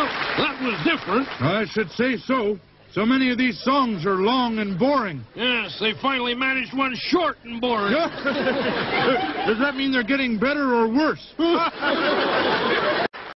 That was different. I should say so. So many of these songs are long and boring. Yes, they finally managed one short and boring. Does that mean they're getting better or worse?